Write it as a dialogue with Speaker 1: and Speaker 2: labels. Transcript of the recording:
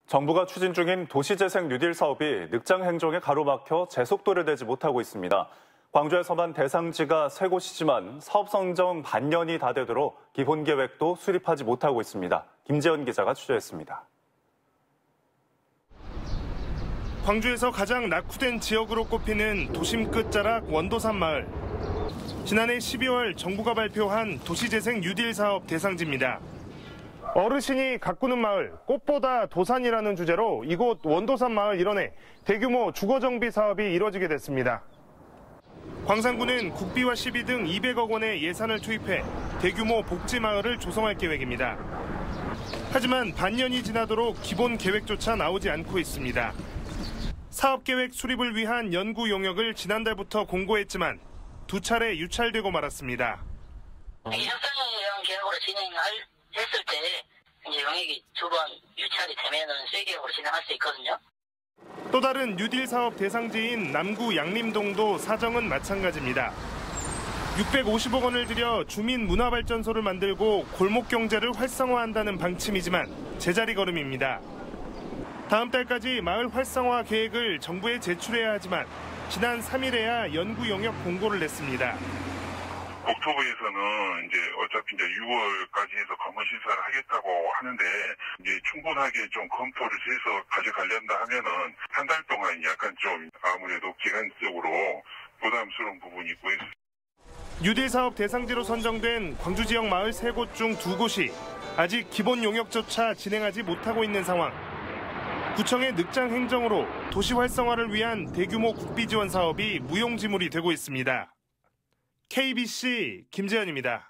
Speaker 1: 정부가 추진 중인 도시재생 뉴딜 사업이 늑장 행정에 가로막혀 제속도를 내지 못하고 있습니다. 광주에서만 대상지가 3곳이지만 사업 선정 반년이 다 되도록 기본 계획도 수립하지 못하고 있습니다. 김재현 기자가 취재했습니다.
Speaker 2: 광주에서 가장 낙후된 지역으로 꼽히는 도심 끝자락 원도산 마을. 지난해 12월 정부가 발표한 도시재생 뉴딜 사업 대상지입니다. 어르신이 가꾸는 마을, 꽃보다 도산이라는 주제로 이곳 원도산 마을 일원에 대규모 주거정비 사업이 이뤄지게 됐습니다. 광산구는 국비와 시비 등 200억 원의 예산을 투입해 대규모 복지마을을 조성할 계획입니다. 하지만 반년이 지나도록 기본 계획조차 나오지 않고 있습니다. 사업계획 수립을 위한 연구 용역을 지난달부터 공고했지만 2차례 유찰되고 말았습니다.
Speaker 3: 협상형 계획으로 진행했을 때 이제 용역이 2번 유찰이 되면은 수의계획으로 진행할 수 있거든요.
Speaker 2: 또 다른 뉴딜 사업 대상지인 남구 양림동도 사정은 마찬가지입니다. 650억 원을 들여 주민 문화발전소를 만들고 골목 경제를 활성화한다는 방침이지만 제자리 걸음입니다. 다음 달까지 마을 활성화 계획을 정부에 제출해야 하지만 지난 3일에야 연구 용역 공고를 냈습니다.
Speaker 4: 국토부에서는 이제 어차피 이제 6월까지 해서 검토 심사를 하겠다고 하는데 이제 충분하게 좀 검토를 해서 가져가려다 하면은 한 달 동안 약간 좀 아무래도 기간적으로 부담스러운 부분이 있고 있습니다.
Speaker 2: 뉴딜 사업 대상지로 선정된 광주 지역 마을 3곳 중 2곳이 아직 기본 용역조차 진행하지 못하고 있는 상황. 구청의 늑장 행정으로 도시 활성화를 위한 대규모 국비 지원 사업이 무용지물이 되고 있습니다. KBC 김재현입니다.